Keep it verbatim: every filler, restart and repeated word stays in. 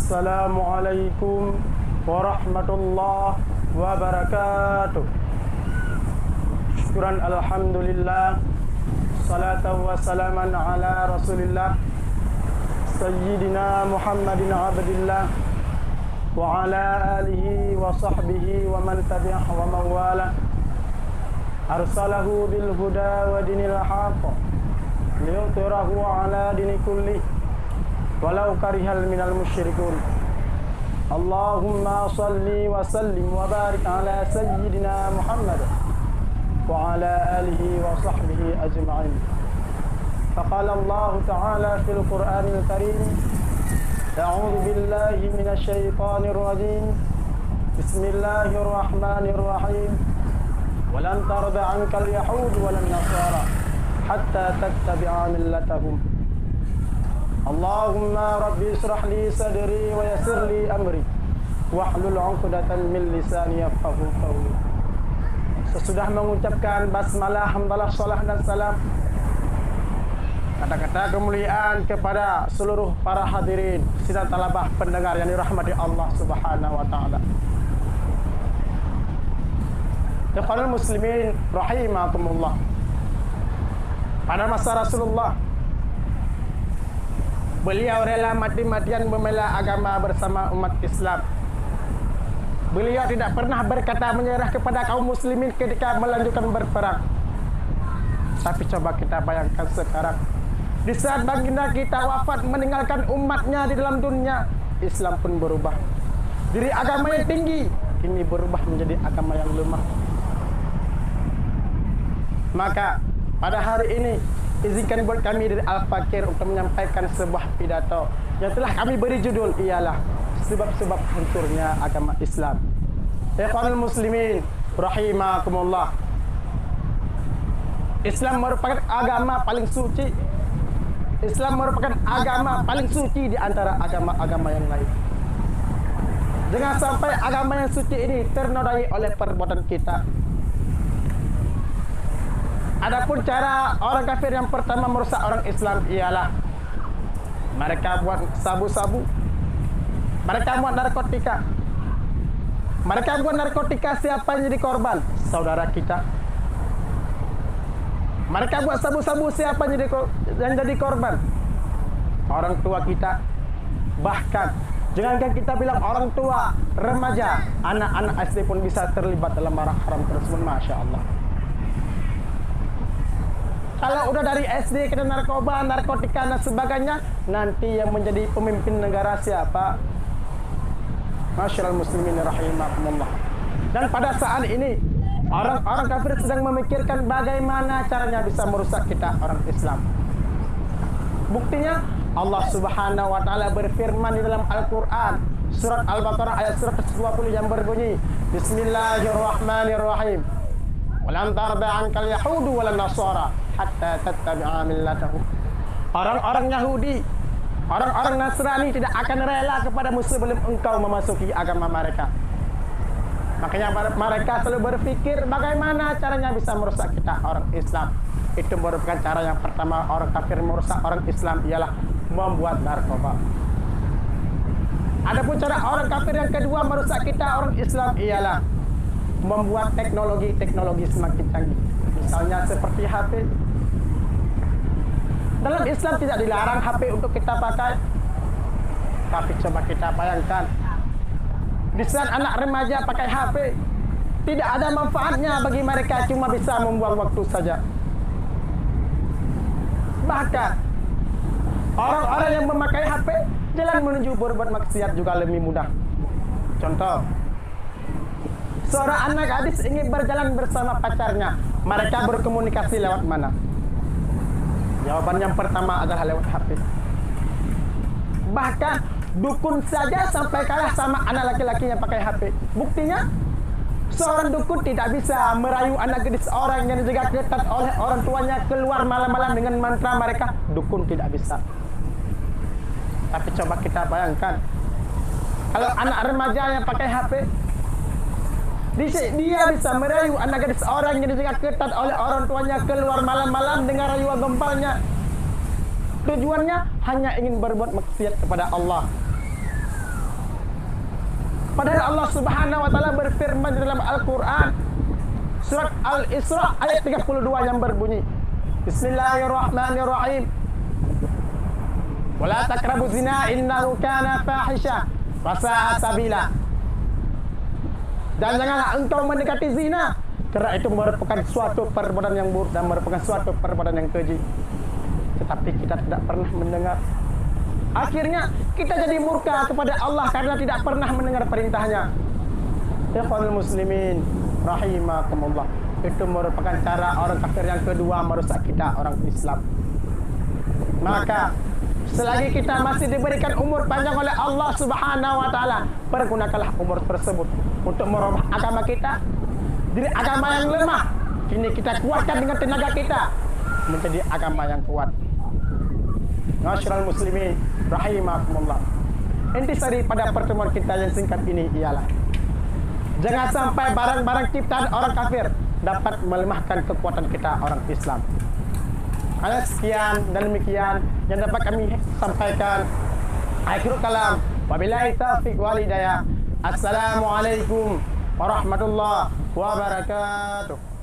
Assalamualaikum warahmatullahi wabarakatuh. Syukuran alhamdulillah, salatan wa salaman ala rasulillah Sayyidina Muhammadin abdillah wa ala alihi wa sahbihi wa man tabi'ah wa mawala. Arsalahu bil huda wa dinil haqq liyutirahu ala dini kulli walau karihal minal musyrikun. Allahumma salli wa sallim wa barik ala Sayyidina Muhammad wa ala alihi wa sahbihi ajma'in. Faqala Allah ta'ala fil Qur'anil Karim, a'udzu billahi minasy syaithanir rajim. Bismillahirrahmanirrahim. Walan tarda 'ankal yahud walan nasara hatta tattabi'a millatahum. Allahumma rabbi israh li sadri wa yassir li amri wahlul 'uqdatan min lisani yafqahu qawli. Sesudah mengucapkan basmalah, hamdalah, salah dan salam, kata-kata kemuliaan kepada seluruh para hadirin sidang talabah pendengar yang dirahmati Allah Subhanahu wa taala. Ikhwanul muslimin rahimakumullah. Pada masa Rasulullah, beliau rela mati-matian membela agama bersama umat Islam. Beliau tidak pernah berkata menyerah kepada kaum muslimin ketika melanjutkan berperang. Tapi coba kita bayangkan sekarang, di saat baginda kita wafat meninggalkan umatnya di dalam dunia, Islam pun berubah. Dari agama yang tinggi, kini berubah menjadi agama yang lemah. Maka pada hari ini, izinkan buat kami dari Al-Fakir untuk menyampaikan sebuah pidato yang telah kami beri judul ialah sebab-sebab hancurnya agama Islam. Ikhwanul muslimin rahimakumullah. Islam merupakan agama paling suci. Islam merupakan agama paling suci di antara agama-agama yang lain. Jangan sampai agama yang suci ini ternodai oleh perbuatan kita. Adapun cara orang kafir yang pertama merusak orang Islam ialah mereka buat sabu-sabu, mereka buat narkotika. Mereka buat narkotika, siapa yang jadi korban? Saudara kita. Mereka buat sabu-sabu, siapa yang jadi, yang jadi korban? Orang tua kita. Bahkan jangankan kita bilang orang tua, remaja, anak-anak S D pun bisa terlibat dalam barang haram tersebut. Masya Allah. Kalau udah dari S D kena narkoba, narkotika dan sebagainya, nanti yang menjadi pemimpin negara siapa? Masyaallah muslimin rahimakumullah. Dan pada saat ini orang-orang kafir sedang memikirkan bagaimana caranya bisa merusak kita orang Islam. Buktinya Allah Subhanahu wa taala berfirman di dalam Al-Qur'an, surat Al-Baqarah ayat seratus dua puluh yang berbunyi, Bismillahirrahmanirrahim. Walan tarda 'ankal yahudu walan nasara hatta tattabi'a millatahum. Orang-orang Yahudi, orang-orang Nasrani tidak akan rela kepadamu sebelum engkau memasuki agama mereka. Makanya mereka selalu berpikir bagaimana caranya bisa merusak kita orang Islam. Itu merupakan cara yang pertama orang kafir merusak orang Islam ialah membuat narkoba. Adapun cara orang kafir yang kedua merusak kita orang Islam ialah membuat teknologi-teknologi semakin canggih. Misalnya seperti H P. Dalam Islam tidak dilarang H P untuk kita pakai. Tapi coba kita bayangkan, di saat anak remaja pakai H P, tidak ada manfaatnya bagi mereka, cuma bisa membuang waktu saja. Bahkan orang-orang yang memakai H P, jalan menuju berbuat maksiat juga lebih mudah. Contoh, seorang anak gadis ingin berjalan bersama pacarnya, mereka berkomunikasi lewat mana? Jawaban yang pertama adalah lewat H P. Bahkan dukun saja sampai kalah sama anak laki-laki yang pakai H P. Buktinya, seorang dukun tidak bisa merayu anak gadis orang yang dijaga ketat oleh orang tuanya keluar malam-malam dengan mantra mereka. Dukun tidak bisa. Tapi coba kita bayangkan, kalau anak remaja yang pakai H P, dia bisa merayu anak gadis orang yang dijaga ketat oleh orang tuanya keluar malam-malam dengan rayuan gempalnya. Tujuannya hanya ingin berbuat maksiat kepada Allah. Padahal Allah Subhanahu wa taala berfirman di dalam Al-Qur'an surat Al-Isra ayat tiga puluh dua yang berbunyi, Bismillahirrahmanirrahim. Wala taqrabu zina innahu kana fahisha wa sa'a sabila. Dan janganlah engkau mendekati zina, kerana itu merupakan suatu perbuatan yang buruk dan merupakan suatu perbuatan yang keji. Tetapi kita tidak pernah mendengar. Akhirnya kita jadi murka kepada Allah karena tidak pernah mendengar perintahnya. Ikhwanul muslimin rahimakumullah. Itu merupakan cara orang kafir yang kedua merusak kita orang Islam. Maka selagi kita masih diberikan umur panjang oleh Allah Subhanahu wa taala, pergunakanlah umur tersebut untuk merubah agama kita. Dari agama yang lemah, kini kita kuatkan dengan tenaga kita menjadi agama yang kuat. Masyarul muslimin rahimakumullah. Intisari pada pertemuan kita yang singkat ini ialah jangan sampai barang-barang ciptaan orang kafir dapat melemahkan kekuatan kita orang Islam. Hanya sekian dan demikian yang dapat kami sampaikan. Akhirul kalam. Wabillahi taufiq wal hidayah. Assalamualaikum warahmatullahi wabarakatuh.